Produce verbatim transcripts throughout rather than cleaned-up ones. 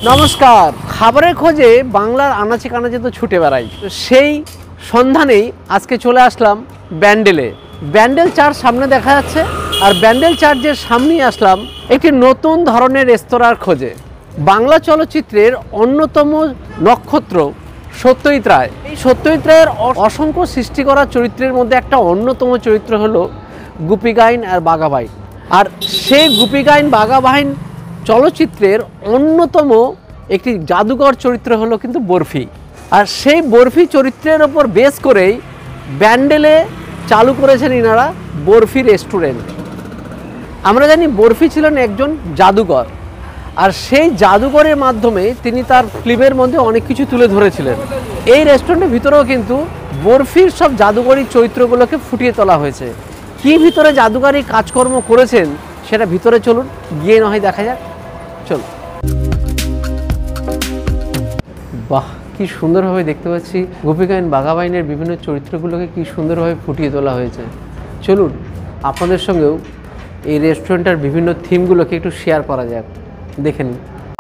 নমস্কার। খাবারের খোঁজে বাংলার আনাচে কানাচে তো ছুটে বেড়াই, সেই সন্ধানেই আজকে চলে আসলাম ব্যান্ডেলে। ব্যান্ডেল চার্চ সামনে দেখা যাচ্ছে, আর ব্যান্ডেল চার্চের সামনেই আসলাম একটি নতুন ধরনের রেস্তোরাঁর খোঁজে। বাংলা চলচ্চিত্রের অন্যতম নক্ষত্র সত্যজিৎ রায়। এই সত্যজিৎ রায়ের অসংখ্য সৃষ্টি করা চরিত্রের মধ্যে একটা অন্যতম চরিত্র হলো গুপি গাইন আর বাঘা বাইন। আর সেই গুপি গাইন বাঘা বাইন চলচ্চিত্রের অন্যতম একটি জাদুকর চরিত্র হলো কিন্তু বরফি। আর সেই বরফি চরিত্রের ওপর বেস করেই ব্যান্ডেলে চালু করেছেন ইনারা বরফি রেস্টুরেন্ট। আমরা জানি বরফি ছিলেন একজন জাদুকর, আর সেই জাদুকরের মাধ্যমে তিনি তার ফিল্মের মধ্যে অনেক কিছু তুলে ধরেছিলেন। এই রেস্টুরেন্টের ভিতরেও কিন্তু বরফির সব জাদুকরী চরিত্রগুলোকে ফুটিয়ে তোলা হয়েছে। কি ভিতরে জাদুকরী কাজকর্ম করেছেন সেটা ভিতরে চলুন, গিয়ে না হয় দেখা যাক। চলুন। বাহ, কি সুন্দরভাবে দেখতে পাচ্ছি গুপি গাইন বাঘা বাইনের বিভিন্ন চরিত্রগুলোকে কি সুন্দরভাবে ফুটিয়ে তোলা হয়েছে। চলুন আপনাদের সঙ্গেও এই রেস্টুরেন্টের বিভিন্ন থিমগুলোকে একটু শেয়ার করা যাক, দেখে নিন।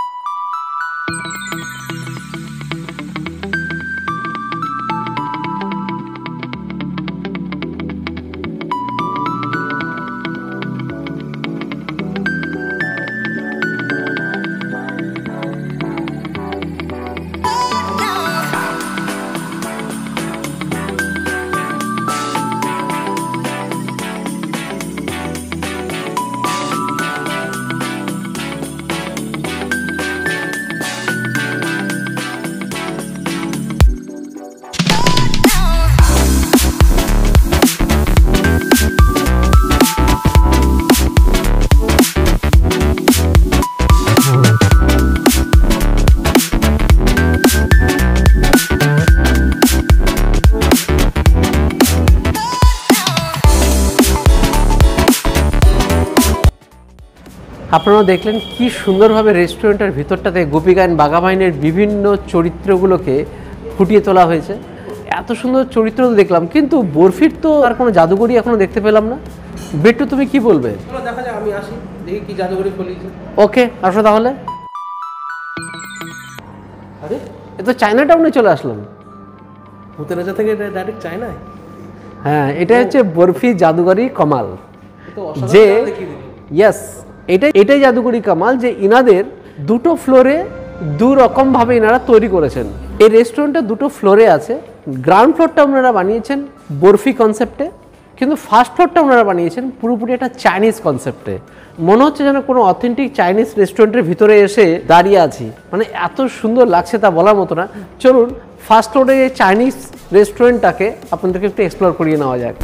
আপনারা দেখলেন কি সুন্দরভাবে রেস্টুরেন্টের ভিতরটাতে গুপি গাইন বাঘা বাইনের বিভিন্ন চরিত্রগুলোকে ফুটিয়ে তোলা হয়েছে। এত সুন্দর চরিত্র দেখলাম, কিন্তু বরফির তো আর কোনো জাদুকরি এখনো দেখতে পেলাম না। বিট্টু, তুমি কি বলবে? দেখা যায়, আমি আসি দেখি কি জাদুকরি ফলিয়েছে। ওকে, আসো তাহলে। আরে এ তো চায়না টাউনে চলে আসলাম। ভূতের রাজা থেকে ডাইরেক্ট চায়নায়? হ্যাঁ, এটা হচ্ছে বরফি জাদুকরি কামাল। যে ইয়েস, এটাই এটাই জাদুকরি কামাল যে ইনাদের দুটো ফ্লোরে দু রকমভাবে ইনারা তৈরি করেছেন। এই রেস্টুরেন্টটা দুটো ফ্লোরে আছে। গ্রাউন্ড ফ্লোরটা ওনারা বানিয়েছেন বরফি কনসেপ্টে, কিন্তু ফার্স্ট ফ্লোরটা ওনারা বানিয়েছেন পুরোপুরি একটা চাইনিজ কনসেপ্টে। মনে হচ্ছে যেন কোনো অথেন্টিক চাইনিজ রেস্টুরেন্টের ভিতরে এসে দাঁড়িয়ে আছি, মানে এত সুন্দর লাগছে তা বলার মতো না। চলুন ফার্স্ট ফ্লোরে এই চাইনিজ রেস্টুরেন্টটাকে আপনাদেরকে একটু এক্সপ্লোর করিয়ে নেওয়া যাক।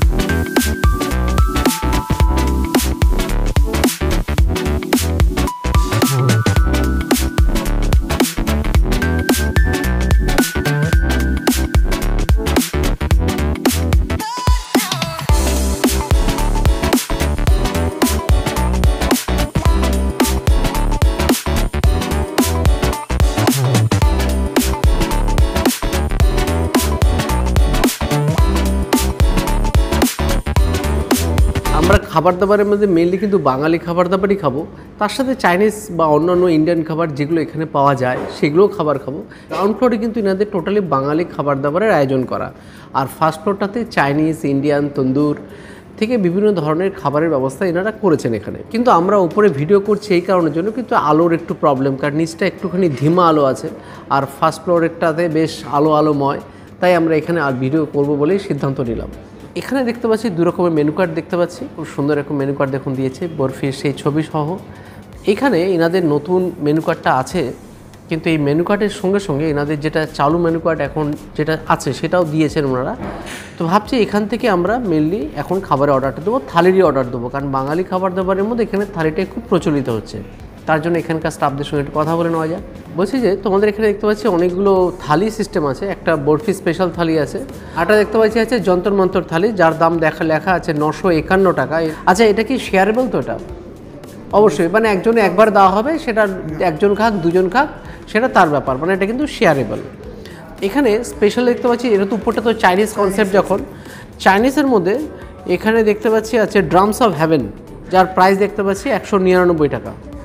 আমরা খাবার দাবারের মধ্যে মেনলি কিন্তু বাঙালি খাবার দাবারই খাবো, তার সাথে চাইনিজ বা অন্যান্য ইন্ডিয়ান খাবার যেগুলো এখানে পাওয়া যায় সেগুলোও খাবার খাবো। গ্রাউন্ড ফ্লোরে কিন্তু এনাদের টোটালি বাঙালি খাবার দাবারের আয়োজন করা, আর ফার্স্ট ফ্লোরটাতে চাইনিজ, ইন্ডিয়ান, তন্দুর থেকে বিভিন্ন ধরনের খাবারের ব্যবস্থা এনারা করেছেন এখানে। কিন্তু আমরা উপরে ভিডিও করছি এই কারণের জন্য, কিন্তু আলোর একটু প্রবলেম, কারণ নিচটা একটুখানি ধিমা আলো আছে, আর ফার্স্ট ফ্লোরেরটাতে বেশ আলো আলোময়, তাই আমরা এখানে আর ভিডিও করবো বলেই সিদ্ধান্ত নিলাম। এখানে দেখতে পাচ্ছি দু রকমের মেনু কার্ড দেখতে পাচ্ছি, খুব সুন্দর একটা মেনু কার্ড দেখুন দিয়েছে বরফির সেই ছবি সহ। এখানে এনাদের নতুন মেনু কার্ডটা আছে, কিন্তু এই মেনু কার্ডের সঙ্গে সঙ্গে এনাদের যেটা চালু মেনু কার্ড এখন যেটা আছে সেটাও দিয়েছেন ওনারা। তো ভাবছি এখান থেকে আমরা মেনলি এখন খাবারের অর্ডারটা দেবো, থালিরই অর্ডার দেবো, কারণ বাঙালি খাবার দাবারের মধ্যে এখানে থালিটাই খুব প্রচলিত হচ্ছে। তার জন্য এখানকার স্টাফদের সঙ্গে একটু কথা বলে নেওয়া যায়। বলছি যে তোমাদের এখানে দেখতে পাচ্ছি অনেকগুলো থালি সিস্টেম আছে, একটা বরফি স্পেশাল থালি আছে, আরটা দেখতে পাচ্ছি আছে যন্তর মন্তর থালি, যার দাম দেখা লেখা আছে নশো একান্ন টাকা। আচ্ছা, এটা কি শেয়ারেবল? তো এটা অবশ্যই, মানে একজনে একবার দেওয়া হবে, সেটা একজন খাক দুজন খাক সেটা তার ব্যাপার, মানে এটা কিন্তু শেয়ারেবল। এখানে স্পেশাল দেখতে পাচ্ছি, এটা তো উপরটা তো চাইনিজ কনসেপ্ট, যখন চাইনিজের মধ্যে এখানে দেখতে পাচ্ছি আছে ড্রামস অফ হেভেন, যার প্রাইস দেখতে পাচ্ছি একশো নিরানব্বই টাকা।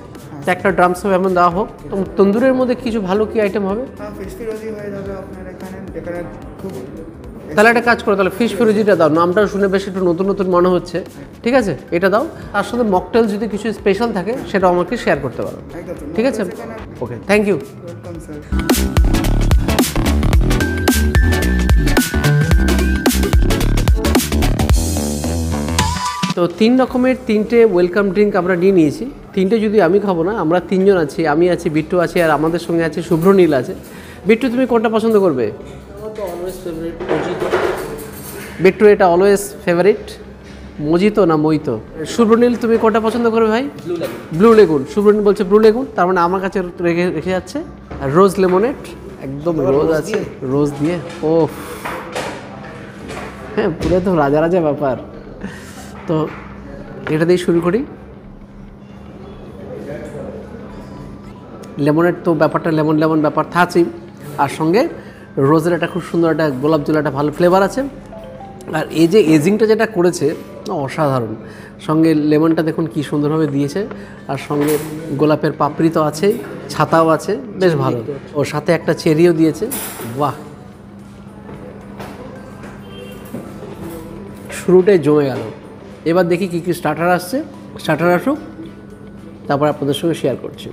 তো একটা ড্রামস অফ হেভেন দেওয়া হোক। তো তন্দুরের মধ্যে কিছু ভালো কি আইটেম হবে? হ্যাঁ, ফিশ ফিরোজি হয়ে যাবে আপনার এখানে। এখানে খুব তাহলে একটা কাজ করো, তাহলে ফিশ ফিরোজিটা দাও, নামটা শুনে বেশ একটু নতুন নতুন মনে হচ্ছে। ঠিক আছে, এটা দাও। তার সাথে মকটেল যদি কিছু স্পেশাল থাকে সেটাও আমাকে শেয়ার করতে পারো। একদম ঠিক আছে, okay, thank you. Welcome sir. তো তিন রকমের তিনটে ওয়েলকাম ড্রিঙ্ক আমরা নিয়ে নিয়েছি। তিনটে যদি আমি খাবো না, আমরা তিনজন আছি, আমি আছি, বিট্টু আছে, আর আমাদের সঙ্গে আছে শুভ্রনীল আছে। বিট্টু, তুমি কোনটা পছন্দ করবে? আমার তো অলওয়েজ ফেভারিট মজিতো। বিট্টু, এটা অলওয়েজ ফেভারিট মজিতো না মইতো? শুভ্রনীল, তুমি কোনটা পছন্দ করবে ভাই? Blue lagoon. Blue lagoon. Subhronil বলছে ব্লু লেগুন, তার মানে আমার কাছে রেখে রেখে যাচ্ছে। আর রোজ লেমনেড, একদম রোজ আছে, রোজ দিয়ে। ও হ্যাঁ, পুরো তো রাজা রাজা ব্যাপার। তো এটা দিয়ে শুরু করি। লেমনের তো ব্যাপারটা লেমন লেমন ব্যাপার থাকছেই, আর সঙ্গে রোজের একটা খুব সুন্দর একটা গোলাপ জল, একটা ভালো ফ্লেভার আছে। আর এই যে এজিংটা যেটা করেছে অসাধারণ, সঙ্গে লেমনটা দেখুন কি সুন্দরভাবে দিয়েছে, আর সঙ্গে গোলাপের পাপড়ি তো আছেই, ছাতাও আছে, বেশ ভালো। ওর সাথে একটা চেরিও দিয়েছে, বাহ, শুরুটাই জমে গেল। এবার দেখি কী কী স্টার্টার আসছে, স্টার্টার আসুক, তারপর আপনাদের সঙ্গে শেয়ার করছি।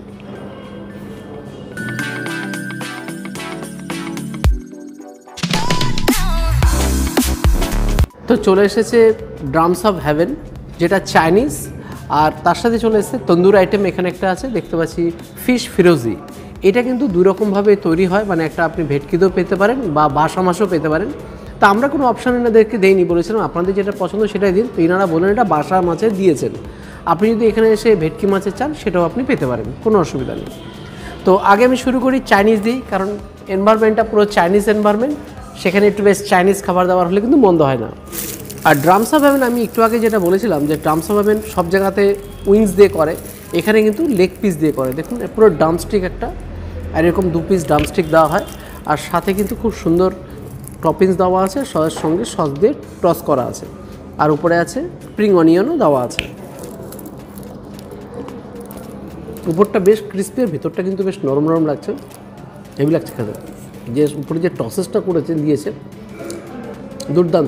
তো চলে এসেছে ড্রামস অফ হেভেন, যেটা চাইনিজ, আর তার সাথে চলে এসেছে তন্দুর আইটেম। এখানে একটা আছে দেখতে পাচ্ছি ফিশ ফিরোজি। এটা কিন্তু দুই রকমভাবে তৈরি হয়, মানে একটা আপনি ভেটকিতেও পেতে পারেন বা বাসা মাছও পেতে পারেন। তা আমরা কোনো অপশান এনাদেরকে দেইনি, বলেছিলাম আপনাদের যেটা পছন্দ সেটাই দিন। তো এনারা বলেন এটা বাসা মাছে দিয়েছেন। আপনি যদি এখানে এসে ভেটকি মাছের চান সেটাও আপনি পেতে পারেন, কোনো অসুবিধা নেই। তো আগে আমি শুরু করি চাইনিজ দিই, কারণ এনভায়রনমেন্টটা পুরো চাইনিজ এনভায়রনমেন্ট, সেখানে একটু বেশ চাইনিজ খাবার দাবার হলে কিন্তু মন্দ হয় না। আর ড্রামস অফ হেভেন, আমি একটু আগে যেটা বলেছিলাম যে ড্রামস অফ হেভেন সব জায়গাতে উইংস দিয়ে করে, এখানে কিন্তু লেগ পিস দিয়ে করে। দেখুন পুরো ড্রামস্টিক একটা, আর এরকম দু পিস ড্রামস্টিক দেওয়া হয়, আর সাথে কিন্তু খুব সুন্দর টপিংস দেওয়া আছে, সসের সঙ্গে সস দিয়ে টস করা আছে, আর উপরে আছে স্প্রিং অনিয়নও দেওয়া আছে। উপরটা বেশ ক্রিস্পি, আর ভিতরটা কিন্তু বেশ নরম নরম লাগছে, হেভি লাগছে খেতে। যে উপরে যে টসেসটা করেছে দিয়েছে, দুর্দান্ত।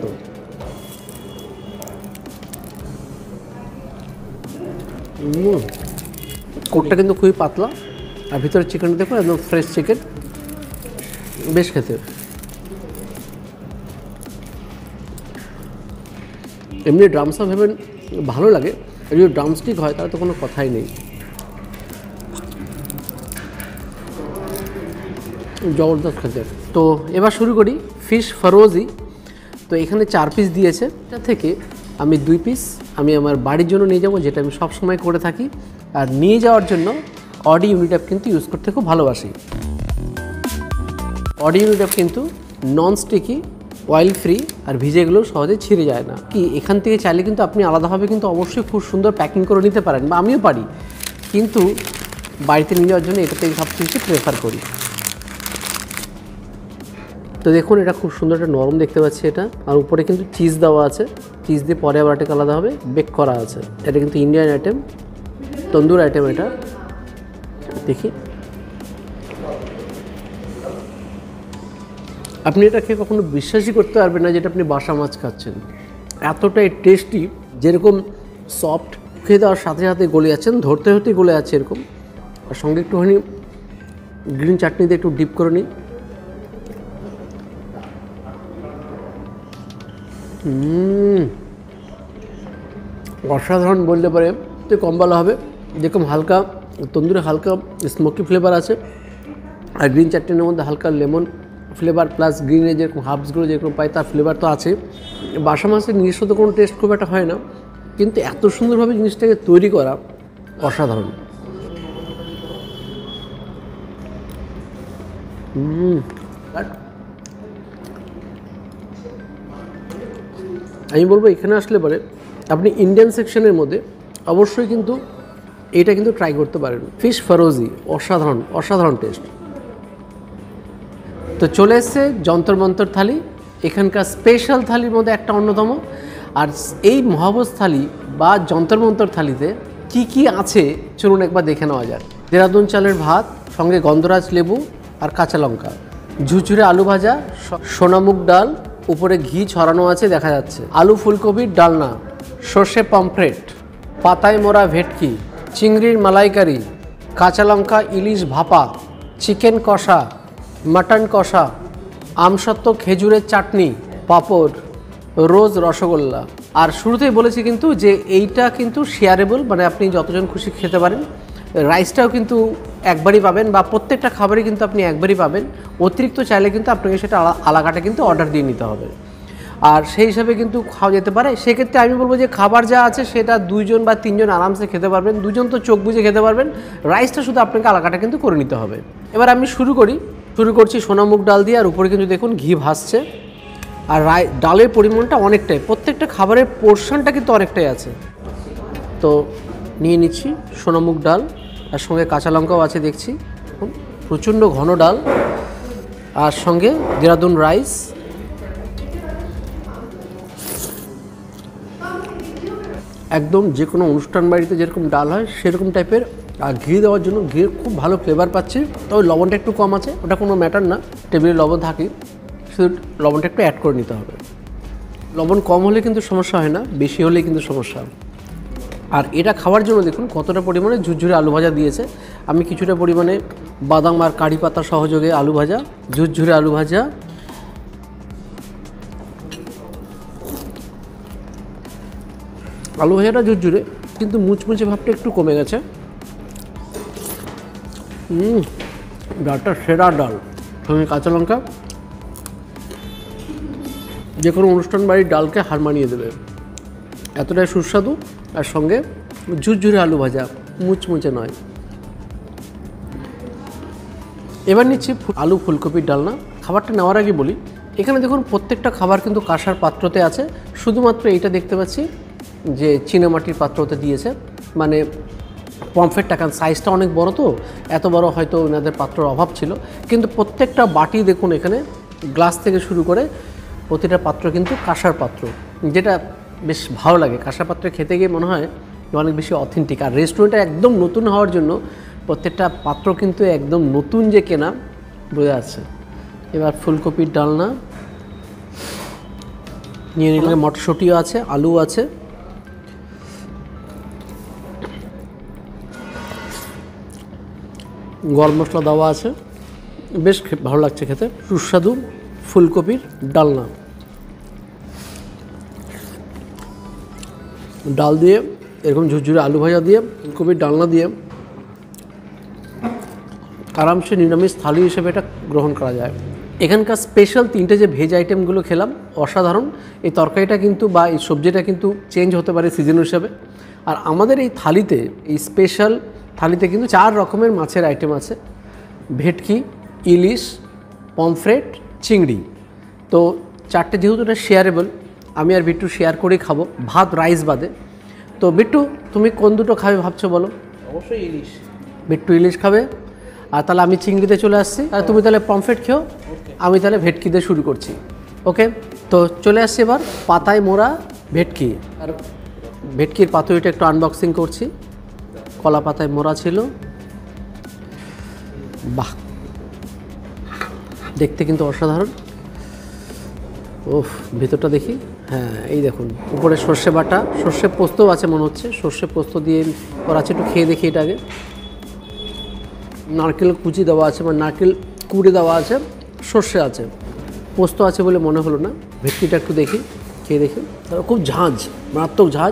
কোটটা কিন্তু খুবই পাতলা, আর ভিতরে চিকেনটা দেখো একদম ফ্রেশ চিকেন, বেশ খেতে। এমনি ড্রামস অফ হেভেন ভালো লাগে, যদি ড্রামস্টিক হয় তাহলে তো কোনো কথাই নেই, জবরদস্ত খেতে। তো এবার শুরু করি ফিশ ফরোজি। তো এখানে চার পিস দিয়েছে, এটা থেকে আমি দুই পিস আমি আমার বাড়ির জন্য নিয়ে যাব, যেটা আমি সব সময় করে থাকি। আর নিয়ে যাওয়ার জন্য অডি ইউনিট্যাপ কিন্তু ইউজ করতে খুব ভালোবাসি। অডি ইউনিট্যাপ কিন্তু নন স্টিকি, অয়েল ফ্রি, আর ভিজেগুলো সহজে ছিঁড়ে যায় না। কি এখান থেকে চাইলে কিন্তু আপনি আলাদাভাবে কিন্তু অবশ্যই খুব সুন্দর প্যাকিং করে নিতে পারেন, বা আমিও পারি, কিন্তু বাড়িতে নিয়ে যাওয়ার জন্য এটাতে সবচেয়ে বেশি প্রেফার করি। তো দেখুন এটা খুব সুন্দর একটা নরম দেখতে পাচ্ছি এটা, আর উপরে কিন্তু চিজ দেওয়া আছে, চিজ দিয়ে পরে আবার একটা আলাদা হবে বেক করা আছে। এটা কিন্তু ইন্ডিয়ান আইটেম, তন্দুর আইটেম এটা। দেখি আপনি এটা খেয়ে কখনো বিশ্বাসই করতে পারবেন না যেটা আপনি বাসা মাছ খাচ্ছেন, এতটাই টেস্টি। যেরকম সফট, খেয়ে দেওয়ার সাথে সাথে গলে যাচ্ছেন, ধরতে ধরতে গলে যাচ্ছে এরকম। আর সঙ্গে একটুখানি গ্রিন চাটনি দিয়ে একটু ডিপ করে নিই। অসাধারণ বলতে পারে তো কম বলা হবে। যেরকম হালকা তন্দুরে হালকা স্মোকি ফ্লেভার আছে, আর গ্রিন চাটনির মধ্যে হালকা লেমন ফ্লেভার প্লাস গ্রিনের যেরকম হার্বসগুলো যেরকম পাই তার ফ্লেভার তো আছে। বাসা মাছের নিজস্ব তো কোনো টেস্ট খুব একটা হয় না, কিন্তু এত সুন্দরভাবে জিনিসটাকে তৈরি করা অসাধারণ। হুম আমি বলবো এখানে আসলে পরে আপনি ইন্ডিয়ান সেকশনের মধ্যে অবশ্যই কিন্তু এটা কিন্তু ট্রাই করতে পারেন। ফিশ ফরোজি অসাধারণ অসাধারণ টেস্ট। তো চলে এসছে যন্তর মন্তর থালি, এখানকার স্পেশাল থালির মধ্যে একটা অন্যতম। আর এই মহাভোজ থালি বা যন্তর মন্তর থালিতে কি কি আছে চলুন একবার দেখে নেওয়া যাক। দেরাদুন চালের ভাত, সঙ্গে গন্ধরাজ লেবু আর কাঁচা লঙ্কা, ঝুরঝুরে আলু ভাজা, সোনামুগ ডাল, উপরে ঘি ছড়ানো আছে দেখা যাচ্ছে, আলু ফুলকপির ডালনা, সর্ষে পমফ্রেট, পাতায় মোড়া ভেটকি, চিংড়ির মালাইকারি, কাঁচা লঙ্কা ইলিশ ভাপা, চিকেন কষা, মাটন কষা, আমসত্ত্ব খেজুরের চাটনি, পাঁপড়, রোজ রসগোল্লা। আর শুরুতেই বলেছি কিন্তু যে এইটা কিন্তু শেয়ারেবল, মানে আপনি যতজন খুশি খেতে পারেন। রাইসটাও কিন্তু একবারই পাবেন বা প্রত্যেকটা খাবারই কিন্তু আপনি একবারই পাবেন। অতিরিক্ত চাইলে কিন্তু আপনাকে সেটা আলাকাটা কিন্তু অর্ডার দিয়ে নিতে হবে, আর সেই হিসাবে কিন্তু খাওয়া যেতে পারে। সেক্ষেত্রে আমি বলবো যে খাবার যা আছে সেটা দুইজন বা তিনজন আরামসে খেতে পারবেন, দুজন তো চোখ বুজে খেতে পারবেন। রাইসটা শুধু আপনাকে আলাকাটা কিন্তু করে নিতে হবে। এবার আমি শুরু করি শুরু করছি সোনামুগ ডাল দিয়ে, আর উপরে কিন্তু দেখুন ঘি ভাসছে, আর রাই ডালের পরিমাণটা অনেকটাই, প্রত্যেকটা খাবারের পোর্শনটা কিন্তু অনেকটাই আছে। তো নিয়ে নিচ্ছি সোনামুগ ডাল, আর সঙ্গে কাঁচা লঙ্কাও আছে দেখছি, প্রচণ্ড ঘন ডাল, আর সঙ্গে দেরাদুন রাইস। একদম যে কোনো অনুষ্ঠান বাড়িতে যেরকম ডাল হয় সেরকম টাইপের, আর ঘি দেওয়ার জন্য ঘির খুব ভালো ফ্লেভার পাচ্ছি। তবে লবণটা একটু কম আছে, ওটা কোনো ম্যাটার না, টেবিলে লবণ থাকে, শুধু লবণটা একটু অ্যাড করে নিতে হবে। লবণ কম হলে কিন্তু সমস্যা হয় না, বেশি হলেই কিন্তু সমস্যা। আর এটা খাওয়ার জন্য দেখুন কতটা পরিমাণে ঝুরঝুরে আলু ভাজা দিয়েছে। আমি কিছুটা পরিমাণে বাদাম আর কারি পাতা সহযোগে আলু ভাজা, ঝুরঝুরে আলু ভাজা, আলু ভাজাটা ঝুরঝুরে কিন্তু মুচমুচে ভাবটা একটু কমে গেছে। হুম, ডালটা সেরা ডাল, সঙ্গে কাঁচা লঙ্কা যে কোনো অনুষ্ঠান বাড়ির ডালকে হার মানিয়ে দেবে, এতটাই সুস্বাদু। আর সঙ্গে ঝুরঝুরে আলু ভাজা, মুচমুচে নয়। এবার নিচ্ছি আলু ফুলকপির ডালনা। খাবারটা নেওয়ার আগে বলি, এখানে দেখুন প্রত্যেকটা খাবার কিন্তু কাঁসার পাত্রতে আছে, শুধুমাত্র এইটা দেখতে পাচ্ছি যে চীনামাটির পাত্রতে দিয়েছে, মানে পমফ্রেটটা, কারণ সাইজটা অনেক বড়, তো এত বড় হয়তো ওনাদের পাত্রের অভাব ছিল। কিন্তু প্রত্যেকটা বাটি দেখুন এখানে গ্লাস থেকে শুরু করে প্রতিটা পাত্র কিন্তু কাঁসার পাত্র, যেটা বেশ ভালো লাগে। কাঁসার পাত্রে খেতে গিয়ে মনে হয় অনেক বেশি অথেন্টিক। আর রেস্টুরেন্টটা একদম নতুন হওয়ার জন্য প্রত্যেকটা পাত্র কিন্তু একদম নতুন যে কেনা বোঝা যাচ্ছে। এবার ফুলকপির ডালনা নিয়ে নিলাম, মটরশুঁটিও আছে, আলু আছে, গরম মশলা দেওয়া আছে, বেশ ভালো লাগছে খেতে, সুস্বাদু ফুলকপির ডালনা। ডাল দিয়ে এরকম ঝুরঝুরে আলু ভাজা দিয়ে ফুলকপির ডালনা দিয়ে আরামসে নিরামিষ থালি হিসেবে এটা গ্রহণ করা যায়। এখানকার স্পেশাল তিনটে যে ভেজ আইটেমগুলো খেলাম অসাধারণ। এই তরকারিটা কিন্তু বা এই সবজিটা কিন্তু চেঞ্জ হতে পারে সিজন হিসাবে। আর আমাদের এই থালিতে, এই স্পেশাল থালিতে কিন্তু চার রকমের মাছের আইটেম আছে, ভেটকি, ইলিশ, পমফ্রেট, চিংড়ি। তো চারটে যেহেতু এটা শেয়ারেবল, আমি আর বিট্টু শেয়ার করেই খাবো, ভাত রাইস বাদে। তো বিট্টু তুমি কোন দুটো খাবে ভাবছো বলো? অবশ্যই ইলিশ। বিট্টু ইলিশ খাবে, আর তাহলে আমি চিংড়িতে চলে আসছি, আর তুমি তাহলে পমফ্রেট খেও, আমি তাহলে ভেটকিতে শুরু করছি। ওকে, তো চলে আসছি এবার পাতায় মোড়া ভেটকি। আর ভেটকির পাতুরিটা একটু আনবক্সিং করছি, কলা পাতায় মোড়া ছিল, বাহ দেখতে কিন্তু অসাধারণ। ওফ, ভেতরটা দেখি, হ্যাঁ এই দেখুন উপরে সর্ষে বাটা, সর্ষে পোস্তও আছে মনে হচ্ছে, সর্ষে পোস্ত দিয়ে করা আছে, একটু খেয়ে দেখি এটা আগে। নারকেল কুচি দেওয়া আছে, মানে নারকেল কুড়ে দেওয়া আছে, সর্ষে আছে, পোস্ত আছে বলে মনে হলো না। ভেটকিটা একটু দেখি, খেয়ে দেখি, খুব ঝাঁঝ, মারাত্মক ঝাঁঝ,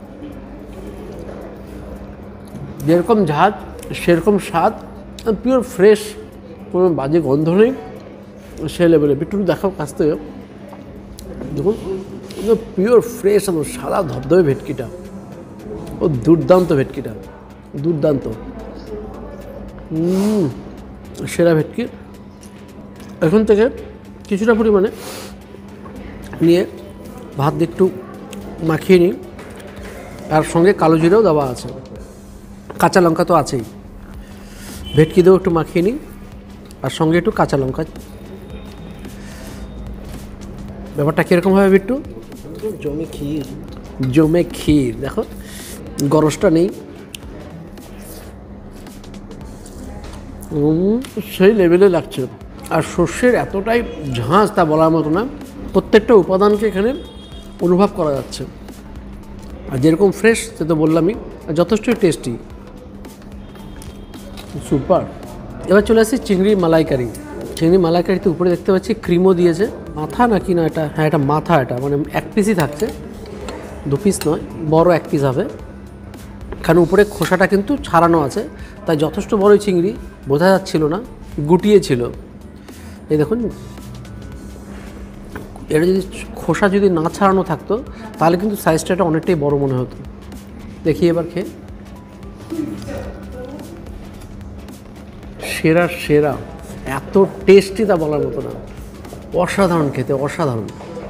যেরকম ঝাঁঝ সেরকম স্বাদ, পিওর ফ্রেশ, কোনো বাজে গন্ধ নেই, সে লেভেলে। একটু দেখাও কাছ থেকে, দেখুন পিওর ফ্রেশ, একদম সাদা ধবধবে ভেটকিটা, ও দুর্দান্ত ভেটকিটা, দুর্দান্ত, সেরা ভেটকি। এখন থেকে কিছুটা পরিমাণে নিয়ে ভাত দিয়ে একটু মাখিয়ে নিই, আর সঙ্গে কালো জিরাও দেওয়া আছে, কাঁচা লঙ্কা তো আছেই, ভেটকি দিয়েও একটু মাখিয়ে নিই, আর সঙ্গে একটু কাঁচা লঙ্কা। ব্যাপারটা কীরকম হবে বিট্টু? জমে ক্ষীর, জমে ক্ষীর। দেখো গরজটা নেই, উম, সেই লেভেলে লাগছে। আর সর্ষের এতটাই ঝাঁজ তা বলার মতো না, প্রত্যেকটা উপাদানকে এখানে অনুভব করা যাচ্ছে। আর যেরকম ফ্রেশ সে তো বললামই, আর যথেষ্টই টেস্টি, সুপার। এবার চলে আসছি চিংড়ি মালাইকারি। চিংড়ি মালাইকারিতে উপরে দেখতে পাচ্ছি ক্রিমও দিয়েছে, মাথা নাকি না এটা, হ্যাঁ এটা মাথা, এটা মানে এক পিসই থাকছে, দু পিস নয়, বড় এক পিস হবে, কারণ উপরে খোসাটা কিন্তু ছাড়ানো আছে, তাই যথেষ্ট বড়ই চিংড়ি, বোঝা যাচ্ছিল না, গুটিয়ে ছিল। এই দেখুন, এটা যদি খোসা যদি না ছাড়ানো থাকতো তাহলে কিন্তু সাইজটা এটা অনেকটাই বড় মনে হতো। দেখি এবার খেয়ে, সেরা সেরা, এত টেস্টি তা বলার মতো না, অসাধারণ খেতে, অসাধারণ।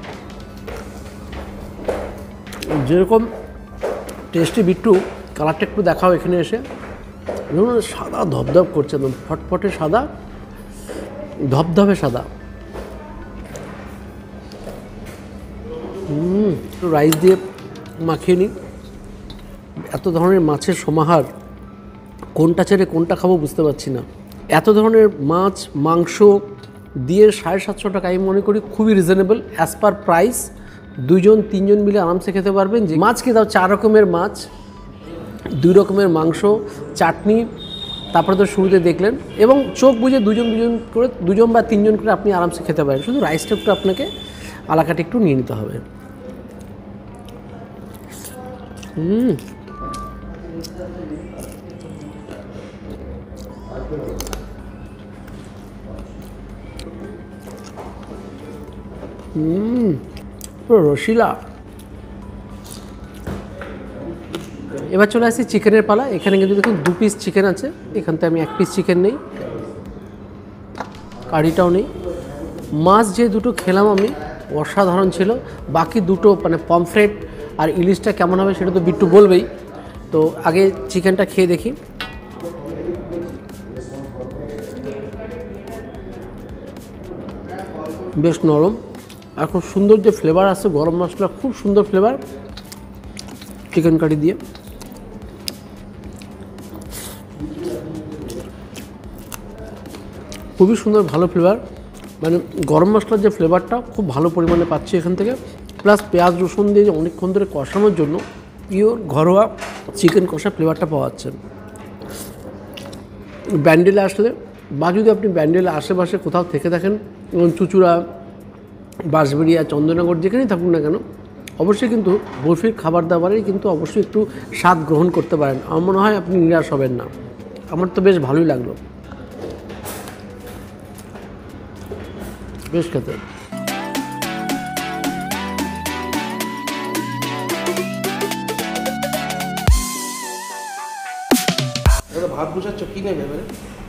যেরকম টেস্টি বিট্টু, কালারটা একটু দেখাও এখানে এসে, যেমন সাদা ধবধব করছে, একদম ফটফটে সাদা, ধবধবে সাদা। হুম, রাইস দিয়ে মাখিয়ে নিই। এত ধরনের মাছের সমাহার, কোনটা ছেড়ে কোনটা খাবো বুঝতে পারছি না। এত ধরনের মাছ মাংস দিয়ে সাড়ে সাতশো টাকা আমি মনে করি খুবই রিজনেবল অ্যাজ পার প্রাইস। দুইজন তিনজন মিলে আরামসে খেতে পারবেন। যে মাছ খেয়ে দাও, চার রকমের মাছ, দুই রকমের মাংস, চাটনি, তারপরে তো শুরুতে দেখলেন, এবং চোখ বুঝে দুজন দুজন করে, দুজন বা তিনজন করে আপনি আরামসে খেতে পারেন। শুধু রাইসটা একটু আপনাকে আলাকাটি একটু নিয়ে নিতে হবে। হুম, হুম, পুরো রসিলা। এবার চলে আসছি চিকেনের পালা। এখানে কিন্তু দেখুন দু পিস চিকেন আছে, এখান থেকে আমি এক পিস চিকেন নেই, কারিটাও নেই। মাছ যে দুটো খেলাম আমি, অসাধারণ ছিল। বাকি দুটো মানে পমফ্রেট আর ইলিশটা কেমন হবে সেটা তো বিট্টু বলবেই। তো আগে চিকেনটা খেয়ে দেখি। বেশ নরম আর খুব সুন্দর যে ফ্লেভার আসছে, গরম মশলা খুব সুন্দর ফ্লেভার চিকেন কারি দিয়ে। খুবই সুন্দর, ভালো ফ্লেভার, মানে গরম মশলার যে ফ্লেভারটা খুব ভালো পরিমাণে পাচ্ছি এখান থেকে। প্লাস পেঁয়াজ রসুন দিয়ে যে অনেকক্ষণ ধরে কষানোর জন্য পিওর ঘরোয়া চিকেন কষা ফ্লেভারটা পাওয়া যাচ্ছে। ব্যান্ডেলে আসলে বা যদি আপনি ব্যান্ডেলে আশেপাশে কোথাও থেকে থাকেন, যেমন চুচুড়া, বাঁশবেড়িয়া, চন্দননগর, যেখানেই থাকুন না কেন, অবশ্যই কিন্তু বরফির খাবার দাবারেই কিন্তু অবশ্যই একটু স্বাদ গ্রহণ করতে পারেন। আমার মনে হয় আপনি নিরাশ হবেন না। আমার তো বেশ ভালোই লাগলো, বেশ খেতে। ভাত বুঝাচ্ছ কি নেবে এবারে?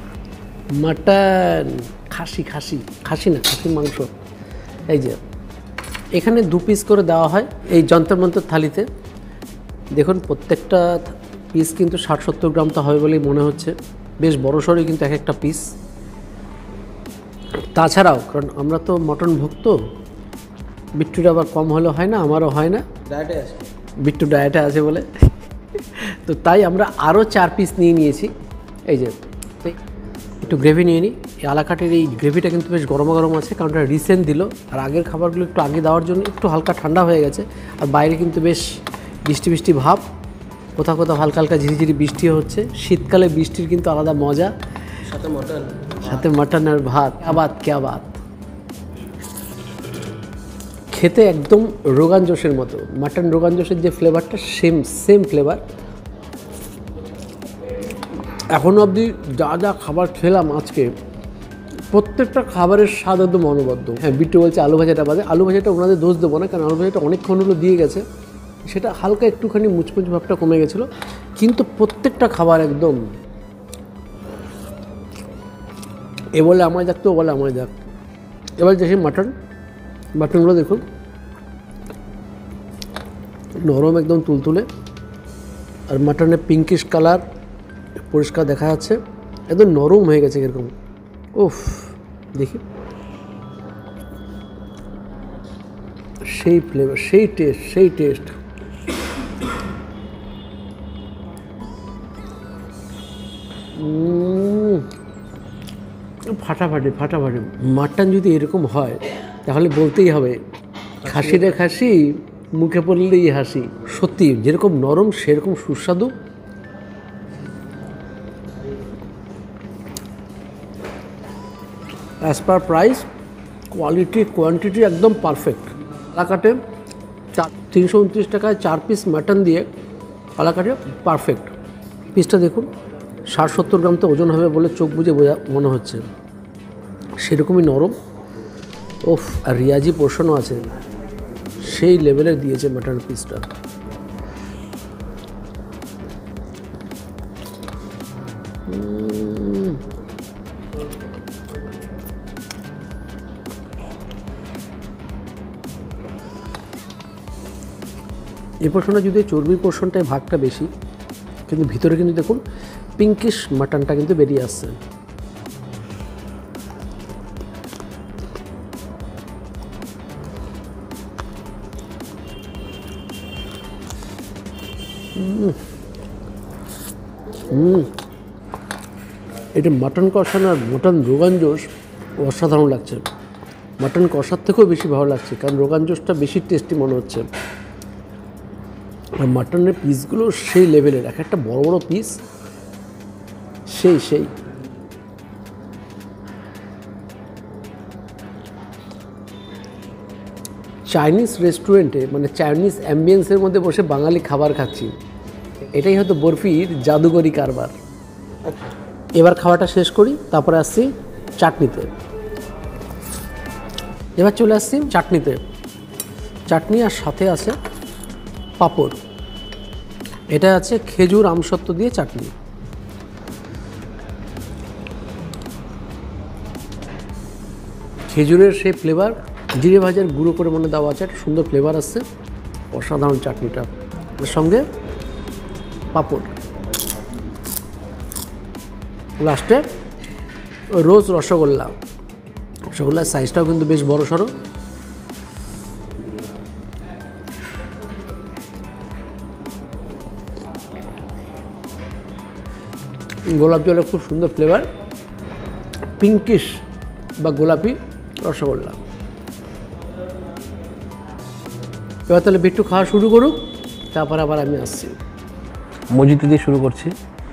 মাটন, খাসি, খাসি খাসি না খাসির মাংস। এই যে এখানে দু পিস করে দেওয়া হয় এই যন্তর মন্তর থালিতে। দেখুন প্রত্যেকটা পিস কিন্তু ষাট সত্তর গ্রাম তো হবে বলেই মনে হচ্ছে, বেশ বড় সড়ই কিন্তু এক একটা পিস। তাছাড়াও কারণ আমরা তো মটন ভক্ত, বিট্টুর আবার কম হলে হয় না, আমারও হয় না, ডায়েটে আছে, বিট্টু ডায়েটে আছে বলে। তো তাই আমরা আরও চার পিস নিয়ে নিয়েছি। এই যে একটু গ্রেভি নিয়ে নিই। এই আলাকাটের এই গ্রেভিটা কিন্তু বেশ গরম গরম আছে, কারণ এটা রিসেন্ট দিল, আর আগের খাবারগুলো একটু আগে দেওয়ার জন্য একটু হালকা ঠান্ডা হয়ে গেছে। আর বাইরে কিন্তু বেশ বৃষ্টি বৃষ্টি ভাব, কোথাও কোথাও হালকা হালকা ঝিরিঝিরি বৃষ্টিও হচ্ছে। শীতকালে বৃষ্টির কিন্তু আলাদা মজা, সাথে মটন, সাথে মাটন আর ভাত, ক্যা বাত ক্যা বাত। খেতে একদম রোগান জোশের মতো, মাটন রোগান জোশের যে ফ্লেভারটা সেম সেম ফ্লেভার। এখনও অবধি যা যা খাবার খেলাম আজকে, প্রত্যেকটা খাবারের স্বাদ একদম অনবদ্য। হ্যাঁ, বিট্টু বলছে আলু ভাজাটা বাজে, আলু ভাজাটা ওনাদের দোষ দেবো না, কারণ আলু ভাজাটা অনেকক্ষণ হলো দিয়ে গেছে, সেটা হালকা একটুখানি মুচমুচ ভাবটা কমে গেছিলো, কিন্তু প্রত্যেকটা খাবার একদম এ বলে আমায় যাক, তো বলে আমায় যাক। এবার দেখি মাটন, মাটনগুলো দেখুন নরম একদম তুলতুলে, আর মাটনের পিঙ্কিশ কালার পরিষ্কার দেখা যাচ্ছে, একদম নরম হয়ে গেছে এরকম। উফ, দেখি সেই ফ্লেভার, সেই টেস্ট, সেই টেস্ট। ফাটাফাটি ফাটাফাটি। মাটন যদি এরকম হয় তাহলে বলতেই হবে খাসিটা খাসি, মুখে পড়লেই হাসি। সত্যি যেরকম নরম সেরকম সুস্বাদু। As per price, quality quantity একদম পারফেক্ট। আলাকাটে চার তিনশো উনত্রিশ টাকায় চার পিস মাটন দিয়ে আলাকাটে পারফেক্ট। পিসটা দেখুন, ষাট সত্তর গ্রাম তো ওজন হবে বলে চোখ বুজে বোঝা মনে হচ্ছে, সেরকমই নরম। ওফ, আর রিয়াজি পোর্শনও আছে, সেই লেভেলের দিয়েছে মাটন পিসটা। এই পোর্শনটা যদি চর্বির পোর্শনটায় ভাগটা বেশি, কিন্তু ভিতরে কিন্তু দেখুন পিঙ্কিশ মাটনটা কিন্তু বেরিয়ে আসছে। হুম, এটা মাটন কষা না মাটন রোগান জোশ অসাধারণ লাগছে। মাটন কষার থেকেও বেশি ভালো লাগছে, কারণ রোগান জোশটা বেশি টেস্টি মনে হচ্ছে। আর মাটনের পিসগুলো সেই লেভেলের, এক একটা বড় বড় পিস, সেই সেই চাইনিজ রেস্টুরেন্টে, মানে চাইনিজ অ্যাম্বিয়েন্সের মধ্যে বসে বাঙালি খাবার খাচ্ছি। এটাই হয়তো বরফির জাদুকরি কারবার। এবার খাওয়াটা শেষ করি, তারপরে আসছি চাটনিতে। এবার চলে আসছি চাটনিতে। চাটনি আর সাথে আছে পাঁপড়। এটা আছে খেজুর আমসত্ত্ব দিয়ে চাটনি। খেজুরের সেই ফ্লেভার, জিরে ভাজার গুঁড়ো করে মনে দেওয়া আছে, একটা সুন্দর ফ্লেভার আসছে। অসাধারণ চাটনিটা, এর সঙ্গে পাঁপড়। লাস্টে রোজ রসগোল্লা। রসগোল্লার সাইজটাও কিন্তু বেশ বড় সড়ো। গোলাপ জলের খুব সুন্দর ফ্লেভার, পিঙ্কিশ বা গোলাপি রসগোল্লা। এবার তাহলে বিট্টু খাওয়া শুরু করুক, তারপর আবার আমি আসছি। মজিতে দিয়ে শুরু করছি।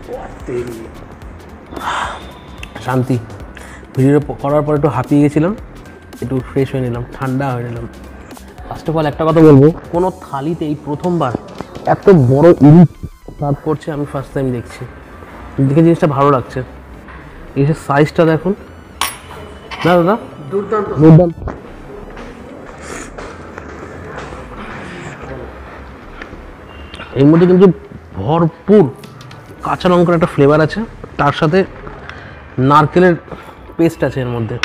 শান্তি। ভিডিও করার পর একটু হাঁপিয়ে গেছিলাম, একটু ফ্রেশ হয়ে নিলাম, ঠান্ডা হয়ে নিলাম। ফার্স্ট অফ অল একটা কথা বলবো, কোনো থালিতে এই প্রথমবার এত বড় ইলিশ সার্ভ করছে আমি ফার্স্ট টাইম দেখছি। দেখে জিনিসটা ভালো লাগছে। এই যে সাইজটা দেখুন না দাদা, দুর্দান্ত দুর্দান্ত। এর মধ্যে কিন্তু ভরপুর কাঁচা লঙ্কার একটা ফ্লেভার আছে, তার সাথে নারকেলের পেস্ট আছে এর মধ্যে।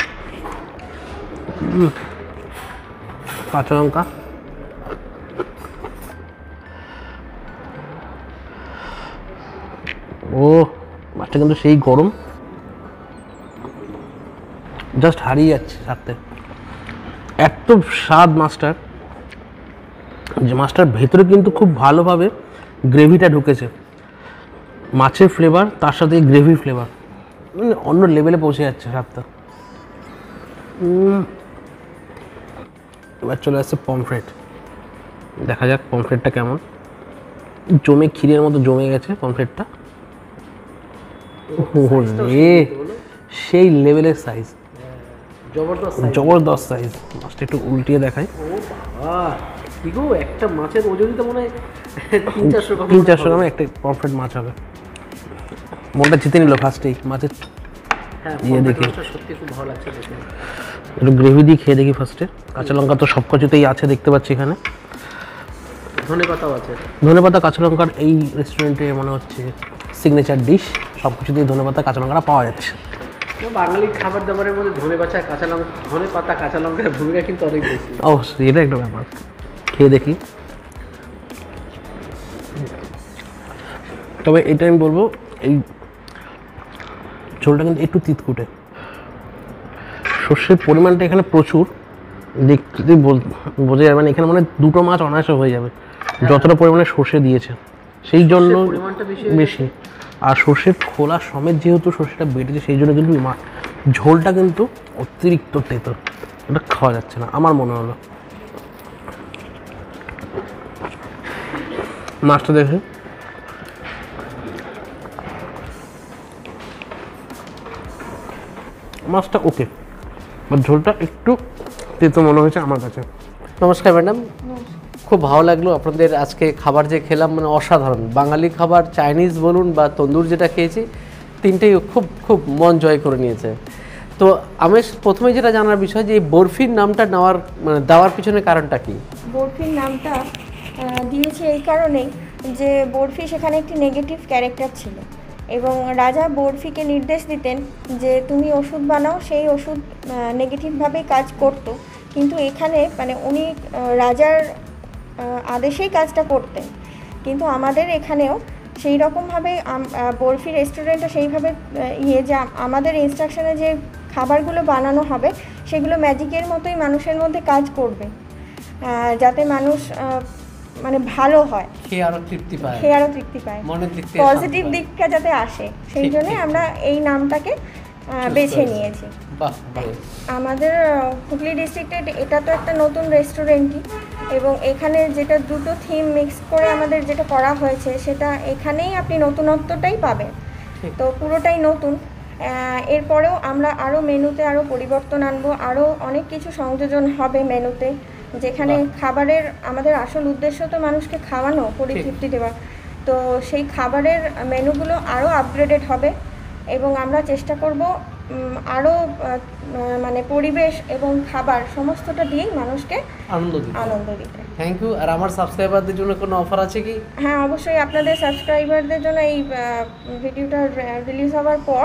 কাঁচা লঙ্কা, ও মাছটা কিন্তু সেই গরম, জাস্ট হারিয়ে যাচ্ছে সাথে। এত স্বাদ মাছটার, যে মাছটার ভেতরে কিন্তু খুব ভালোভাবে গ্রেভিটা ঢুকেছে। মাছের ফ্লেভার তার সাথে গ্রেভির ফ্লেভার মানে অন্য লেভেলে পৌঁছে যাচ্ছে স্বাদটা। এবার চলে আসছে পমফ্রেট। দেখা যাক পমফ্রেটটা কেমন। জমে ক্ষীরের মতো জমে গেছে পমফ্রেটটা। সেই লেভেলের সাইজ, জবরদস্ত জবরদস্ত সাইজ। মাছটা একটু উল্টিয়ে দেখাই। একটা মাছের ওজনই তো মনে হয় তিন চারশো তিন চারশো গ্রামে একটা পমফ্রেট মাছ হবে। মনটা জিতে নিল ফার্স্টেই মাছের ইয়ে দেখে। সত্যি খুব ভালো লাগছে। একটু গ্রেভি দিয়ে খেয়ে দেখি ফার্স্টে। কাঁচা লঙ্কা তো সব কিছুতেই আছে দেখতে পাচ্ছি এখানে, ধনেপাতাও আছে। ধনেপাতা কাঁচা লঙ্কার এই রেস্টুরেন্টে মনে হচ্ছে সিগনেচার ডিশ। সব কিছুতেই ধনেপাতা কাঁচা লঙ্কাটা পাওয়া যাচ্ছে। বাঙালি খাবার দাবারের মধ্যে ধনেপাতা কাঁচা লঙ্কা ধনেপাতা কাঁচা লঙ্কার ভূমিকা কিন্তু অনেক বেশি। অবশ্যই, এটা একটা ব্যাপার। খেয়ে দেখি। তবে এটা আমি বলবো, এই ঝোলটা কিন্তু একটু তিতকুটে। সর্ষের পরিমাণটা এখানে প্রচুর, দেখতে বোঝা যাবে। মানে এখানে মানে দুটো মাছ অনায়াসে হয়ে যাবে, যতটা পরিমাণে সর্ষে দিয়েছে সেই জন্য বেশি। আর সর্ষের খোলা সমেত যেহেতু সর্ষেটা বেটেছে সেই জন্য কিন্তু মা ঝোলটা কিন্তু অতিরিক্ত তেতো, এটা খাওয়া যাচ্ছে না আমার মনে হলো। মাছটা দেখে মাছটা ওকে, বাট ঝোলটা একটু তেতো মনে হয়েছে আমার কাছে। নমস্কার ম্যাডাম, খুব ভালো লাগলো আপনাদের আজকে খাবার যে খেলাম, মানে অসাধারণ। বাঙালি খাবার, চাইনিজ বলুন বা তন্দুর যেটা খেয়েছি, তিনটেই খুব খুব মন জয় করে নিয়েছে। তো আমি প্রথমে যেটা জানার বিষয় যে এই বরফির নামটা নেওয়ার মানে দেওয়ার পিছনে কারণটা কি? বরফির নামটা দিয়েছে এই কারণেই যে বরফি সেখানে একটি নেগেটিভ ক্যারেক্টার ছিল এবং রাজা বরফিকে নির্দেশ দিতেন যে তুমি ওষুধ বানাও, সেই ওষুধ নেগেটিভভাবেই কাজ করতো, কিন্তু এখানে মানে উনি রাজার আদেশেই কাজটা করতেন। কিন্তু আমাদের এখানেও সেই রকমভাবে বরফি রেস্টুরেন্টটা সেইভাবে ইয়ে যে আমাদের ইনস্ট্রাকশনে যে খাবারগুলো বানানো হবে সেগুলো ম্যাজিকের মতোই মানুষের মধ্যে কাজ করবে, যাতে মানুষ মানে ভালো হয়, খেয়ে আরো তৃপ্তি পায়, খেয়ে আরো তৃপ্তি পায়, মনের দিক থেকে পজিটিভ দিকটা যাতে আসে, সেই জন্য আমরা এই নামটাকে বেছে নিয়েছি। বাহ বাহ। আমাদের হুগলি ডিস্ট্রিক্টে এটা তো একটা নতুন রেস্টুরেন্টই এবং এখানে যেটা দুটো থিম মিক্স করে আমাদের যেটা করা হয়েছে সেটা এখানেই আপনি নতুনত্বটাই পাবেন, তো পুরোটাই নতুন। এরপরেও আমরা আরও মেনুতে আরও পরিবর্তন আনবো, আরও অনেক কিছু সংযোজন হবে মেনুতে, যেখানে খাবারের আমাদের আসল উদ্দেশ্য তো মানুষকে খাওয়ানো, পরিতৃপ্তি দেওয়া, তো সেই খাবারের মেনুগুলো আরও আপগ্রেডেড হবে এবং আমরা চেষ্টা করব আরও মানে পরিবেশ এবং খাবার সমস্তটা দিয়েই মানুষকে আনন্দ দিতে আনন্দ দিতে। Thank you. আর আমার সাবস্ক্রাইবারদের জন্য কোনো অফার আছে কি? হ্যাঁ, অবশ্যই আপনাদের সাবস্ক্রাইবারদের জন্য এই ভিডিওটা রিলিজ হওয়ার পর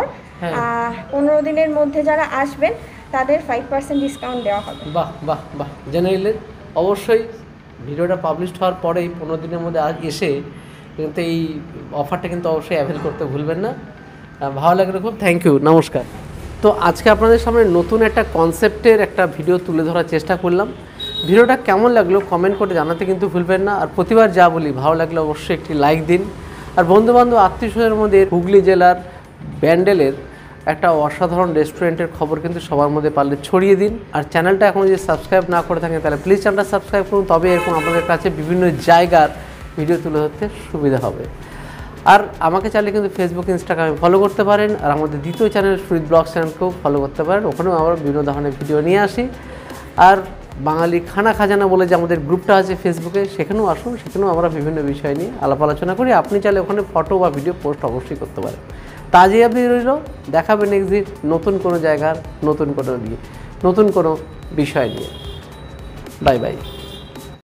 পনেরো দিনের মধ্যে যারা আসবেন তাদের ফাইভ পার্সেন্ট ডিসকাউন্ট দেওয়া হবে। বাহ বাহ বাহ, জেনে নিলেন। অবশ্যই ভিডিওটা পাবলিশ হওয়ার পরেই পনেরো দিনের মধ্যে এসে কিন্তু এই অফারটা কিন্তু অবশ্যই অ্যাভেল করতে ভুলবেন না। ভালো লাগলো খুব, থ্যাংক ইউ, নমস্কার। তো আজকে আপনাদের সামনে নতুন একটা কনসেপ্টের একটা ভিডিও তুলে ধরার চেষ্টা করলাম। ভিডিওটা কেমন লাগলো কমেন্ট করে জানাতে কিন্তু ভুলবেন না। আর প্রতিবার যা বলি, ভালো লাগলে অবশ্যই একটি লাইক দিন। আর বন্ধুবান্ধব আত্মীয় স্বজনের মধ্যে হুগলি জেলার ব্যান্ডেলের একটা অসাধারণ রেস্টুরেন্টের খবর কিন্তু সবার মধ্যে পারলে ছড়িয়ে দিন। আর চ্যানেলটা এখন যদি সাবস্ক্রাইব না করে থাকেন তাহলে প্লিজ চ্যানেলটা সাবস্ক্রাইব করুন, তবে এরকম আপনাদের কাছে বিভিন্ন জায়গার ভিডিও তুলে ধরতে সুবিধা হবে। আর আমাকে চাইলে কিন্তু ফেসবুক, ইনস্টাগ্রামে ফলো করতে পারেন। আর আমাদের দ্বিতীয় চ্যানেল সুরিত ব্লগ চ্যানেলকেও ফলো করতে পারেন, ওখানেও আমরা বিভিন্ন ধরনের ভিডিও নিয়ে আসি। আর বাঙালি খানা খাজানা বলে যে আমাদের গ্রুপটা আছে ফেসবুকে, সেখানেও আসুন, সেখানেও আমরা বিভিন্ন বিষয় নিয়ে আলাপ আলোচনা করি। আপনি চাইলে ওখানে ফটো বা ভিডিও পোস্ট অবশ্যই করতে পারেন। তা আজই আপনি রইল, দেখাবেন এক্সিট নতুন কোনো জায়গার নতুন কোনো নিয়ে নতুন কোনো বিষয় নিয়ে। Bye by.